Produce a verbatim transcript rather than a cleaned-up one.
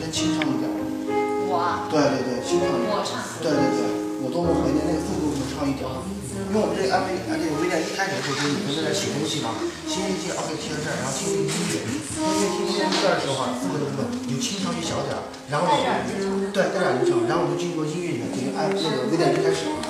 更清唱一点。 我啊？ 对对对，清唱一点。 我唱。 对对对，我多么怀念那个速度更唱一点。因为我们这个安排，而且微店一开始的时候就是你们在那写东西嘛，先进 OK 贴到这儿，然后进入音乐，因为听这个字的时候啊，四个部分有清唱有小点儿，然后对带点儿流畅，然后我们就进入音乐里面，等于按那个微店一开始。